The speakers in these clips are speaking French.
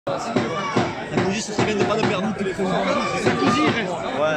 La logique, ce serait bien de ne pas le perdre tous les fois. Sarkozy, il reste.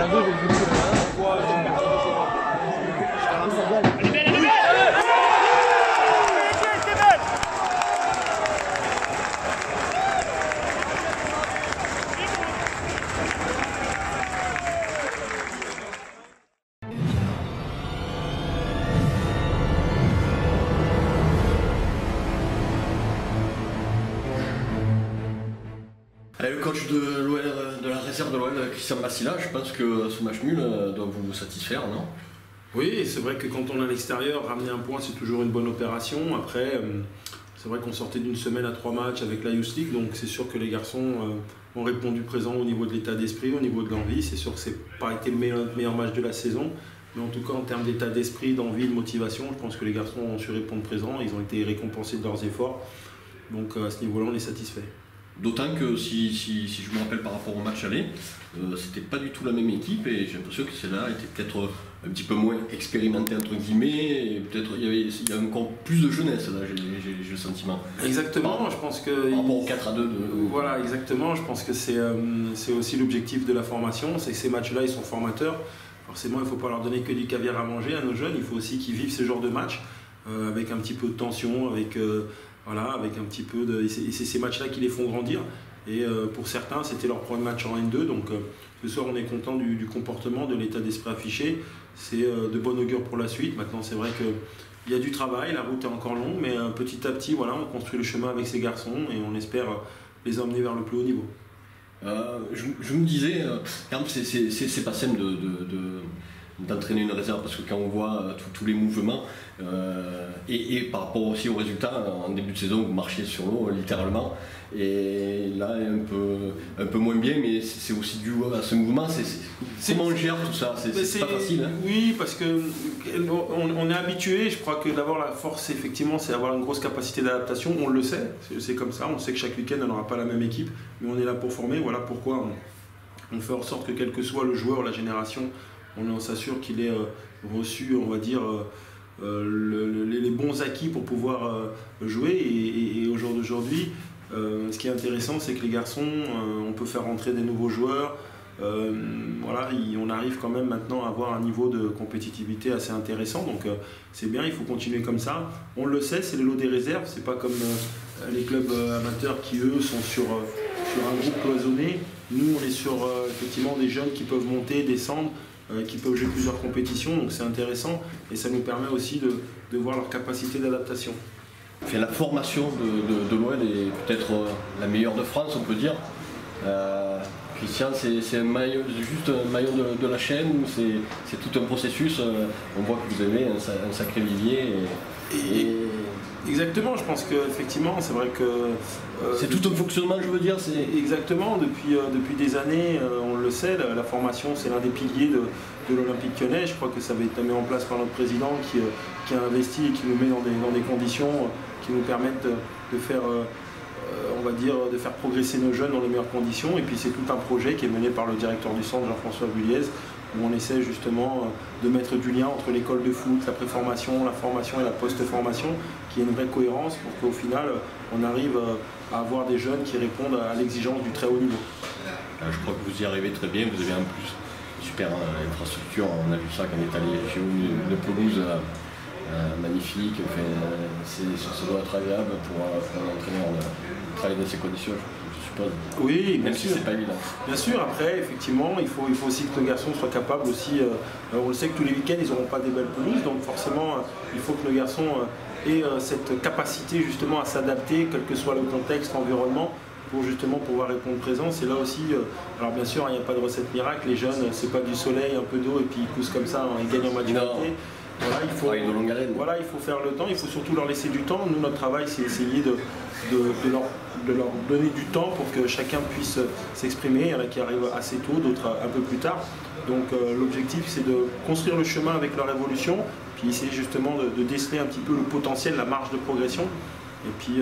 Le coach de l'OL, de la réserve de l'OL, Christian Massila, je pense que ce match nul doit vous satisfaire, non? Oui, c'est vrai que quand on est à l'extérieur, ramener un point, c'est toujours une bonne opération. Après, c'est vrai qu'on sortait d'une semaine à 3 matchs avec la Youth League, donc c'est sûr que les garçons ont répondu présent au niveau de l'état d'esprit, au niveau de l'envie. C'est sûr que ce n'a pas été le meilleur match de la saison, mais en tout cas en termes d'état d'esprit, d'envie, de motivation, je pense que les garçons ont su répondre présent. Ils ont été récompensés de leurs efforts, donc à ce niveau-là, on est satisfait. D'autant que si je me rappelle par rapport au match aller, c'était pas du tout la même équipe et j'ai l'impression que celle-là était peut-être un petit peu moins expérimentée entre guillemets et peut-être il y a encore plus de jeunesse là, j'ai le sentiment. Exactement, je pense que... Par rapport au 4-2 Voilà, exactement, je pense que c'est aussi l'objectif de la formation, c'est que ces matchs-là ils sont formateurs. Forcément, il ne faut pas leur donner que du caviar à manger à nos jeunes, il faut aussi qu'ils vivent ce genre de matchs avec un petit peu de tension, avec un petit peu de... Et c'est ces matchs-là qui les font grandir. Et pour certains, c'était leur premier match en N2. Donc ce soir, on est content du comportement, de l'état d'esprit affiché. C'est de bon augure pour la suite. Maintenant, c'est vrai qu'il y a du travail, la route est encore longue, mais petit à petit, voilà, on construit le chemin avec ces garçons et on espère les emmener vers le plus haut niveau. Je me disais, c'est pas simple d'entraîner une réserve parce que quand on voit tous les mouvements et par rapport aussi aux résultats, en début de saison vous marchiez sur l'eau littéralement et là un peu moins bien, mais c'est aussi dû à ce mouvement. Comment on gère tout ça? C'est pas facile, hein? Oui, parce qu'on est habitué. Je crois que d'abord la force effectivement c'est avoir une grosse capacité d'adaptation, on le sait, c'est comme ça, on sait que chaque week-end on n'aura pas la même équipe, mais on est là pour former. Voilà pourquoi on fait en sorte que quel que soit le joueur, la génération, on s'assure qu'il ait reçu, on va dire, les bons acquis pour pouvoir jouer. Et au jour d'aujourd'hui, ce qui est intéressant, c'est que les garçons, on peut faire rentrer des nouveaux joueurs. Voilà, on arrive quand même maintenant à avoir un niveau de compétitivité assez intéressant. Donc c'est bien, il faut continuer comme ça. On le sait, c'est le lot des réserves. C'est pas comme les clubs amateurs qui, eux, sont sur un groupe cloisonné. Nous, on est sur effectivement des jeunes qui peuvent monter, descendre, qui peuvent jouer plusieurs compétitions, donc c'est intéressant et ça nous permet aussi de voir leur capacité d'adaptation. La formation de l'OL est peut-être la meilleure de France, on peut dire. Christian, c'est juste un maillon de la chaîne ou c'est tout un processus? On voit que vous avez un sacré vivier. Exactement, je pense qu'effectivement, c'est vrai que... c'est tout un fonctionnement, je veux dire. Exactement, depuis des années, on le sait, la formation c'est l'un des piliers de l'Olympique Lyonnais. Je crois que ça va être mis en place par notre président qui a investi et qui nous met dans des conditions qui nous permettent de faire... on va dire, de faire progresser nos jeunes dans les meilleures conditions. Et puis c'est tout un projet qui est mené par le directeur du centre, Jean-François Bulliez, où on essaie justement de mettre du lien entre l'école de foot, la préformation, la formation et la post-formation, qui est une vraie cohérence pour qu'au final, on arrive à avoir des jeunes qui répondent à l'exigence du très haut niveau. Je crois que vous y arrivez très bien, vous avez en plus une super infrastructure, on a vu ça quand on est allé chez vous, une pelouse magnifique, ça doit être agréable pour un entraîneur de travailler dans ces conditions, je suppose. Oui, bien même sûr. Si c'est pas évident. Bien sûr, après, effectivement, il faut aussi que nos garçons soient capables aussi. On le sait que tous les week-ends, ils n'auront pas des belles pelouses, donc forcément, il faut que nos garçons aient cette capacité justement à s'adapter, quel que soit le contexte, l'environnement, pour justement pouvoir répondre présent. C'est là aussi, alors bien sûr, il n'y a pas de recette miracle, les jeunes, c'est pas du soleil, un peu d'eau et puis ils poussent comme ça, ils gagnent en maturité. Voilà, il faut faire le temps, il faut surtout leur laisser du temps. Nous, notre travail, c'est essayer de leur donner du temps pour que chacun puisse s'exprimer. Il y en a qui arrivent assez tôt, d'autres un peu plus tard. Donc l'objectif, c'est de construire le chemin avec leur évolution, puis essayer justement de déceler un petit peu le potentiel, la marge de progression. Et puis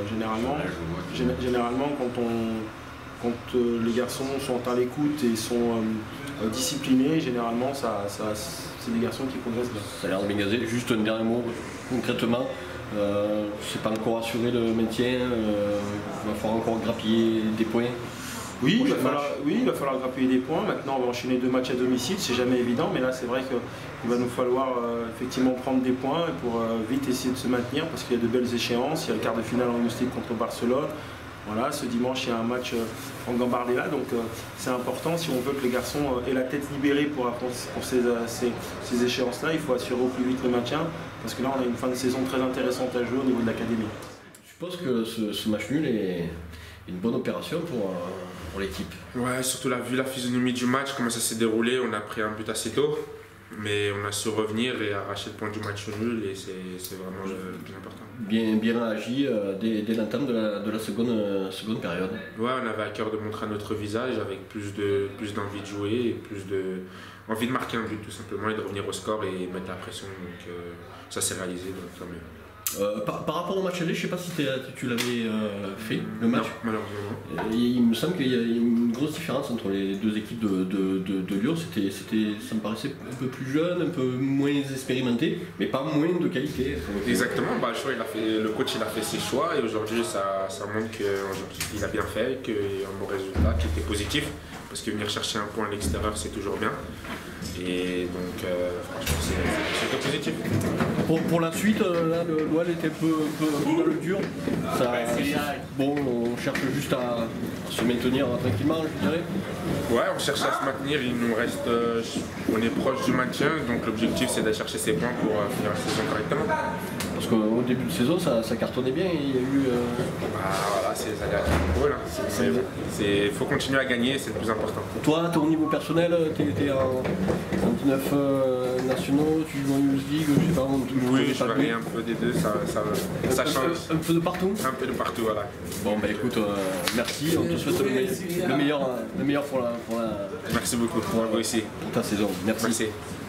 généralement quand les garçons sont à l'écoute et sont disciplinés, généralement c'est des garçons qui progressent bien. Ça a l'air de m'égazer. Juste un dernier mot, concrètement, C'est pas encore assuré le maintien. Il va falloir encore grappiller des points. Oui, il va falloir grappiller des points. Maintenant, on va enchaîner 2 matchs à domicile. C'est jamais évident, mais là, c'est vrai qu'il va nous falloir effectivement prendre des points pour vite essayer de se maintenir parce qu'il y a de belles échéances. Il y a le quart de finale en Youth League contre Barcelone. Voilà, ce dimanche, il y a un match en Gambardella, donc c'est important. Si on veut que les garçons aient la tête libérée pour ces échéances-là, il faut assurer au plus vite le maintien, parce que là, on a une fin de saison très intéressante à jouer au niveau de l'académie. Je suppose que ce match nul est une bonne opération pour l'équipe. Ouais, surtout vu la physionomie du match, comment ça s'est déroulé, on a pris un but assez tôt, mais on a su revenir et arracher le point du match nul, et c'est vraiment le plus important. Bien réagi dès l'entame de la seconde période. Ouais, on avait à cœur de montrer notre visage avec plus d'envie de jouer et envie de marquer un but tout simplement et de revenir au score et mettre la pression. Donc ça s'est réalisé, donc tant mieux. Par rapport au match aller, je ne sais pas si tu l'avais fait, le match. Non, malheureusement. Il me semble qu'il y a une grosse différence entre les deux équipes de Lyon. Ça me paraissait un peu plus jeune, un peu moins expérimenté, mais pas moins de qualité. Exactement, le coach il a fait ses choix et aujourd'hui ça montre qu'il a bien fait, qu'il y a un bon résultat qui était positif, parce que venir chercher un point à l'extérieur c'est toujours bien. Et donc franchement c'est positif. Pour la suite, là, l'OL était un peu dans le dur. Bon, on cherche juste à se maintenir tranquillement, je dirais. Ouais, on cherche à se maintenir, il nous reste, on est proche du maintien, donc l'objectif c'est d'aller chercher ces points pour finir la saison correctement. Parce qu'au début de saison, ça cartonnait bien, il y a eu... Voilà, c'est les aléas du football. Il faut continuer à gagner, c'est le plus important. Toi, au niveau personnel, tu étais en 19 nationaux, tu joues en Youth League, je sais pas... Oui, je varie un peu des deux, ça change. Un peu de partout? Un peu de partout, voilà. Bon, bah écoute, merci, on te souhaite le meilleur pour la... Merci beaucoup, pour ta saison. Merci. Merci.